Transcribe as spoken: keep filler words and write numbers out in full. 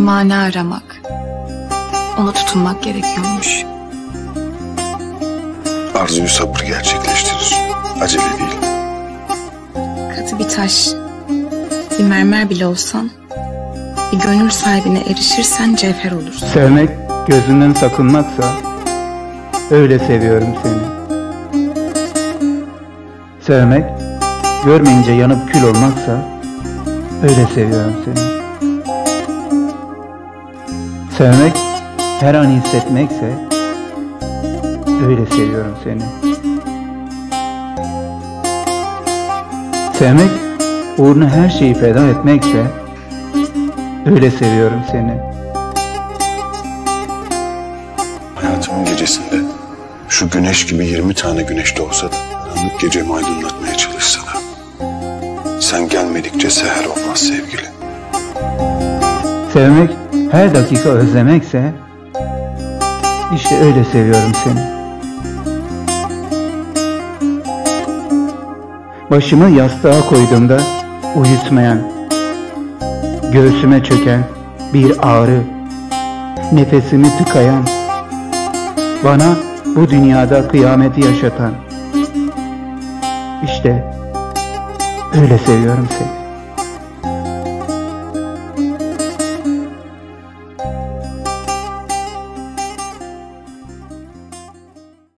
mana aramak, ona tutunmak gerekiyormuş. Arzuyu sabır gerçekleştirir, acele değil. Katı bir taş, bir mermer bile olsan, bir gönül sahibine erişirsen cevher olursun. Sevmek gözünden sakınmaksa, öyle seviyorum seni. Sevmek, görmeyince yanıp kül olmaksa, öyle seviyorum seni. Sevmek, her an hissetmekse, öyle seviyorum seni. Sevmek, uğruna her şeyi feda etmekse, öyle seviyorum seni. Hayatımın gecesinde şu güneş gibi yirmi tane güneş doğsa da karanlık gecemi aydınlatmaya çalışsa da sen gelmedikçe seher olmaz sevgili. Sevmek her dakika özlemekse işte öyle seviyorum seni. Başımı yastığa koyduğumda uyutmayan, göğsüme çöken bir ağrı, nefesimi tıkayan, bana bu dünyada kıyameti yaşatan, işte öyle seviyorum seni.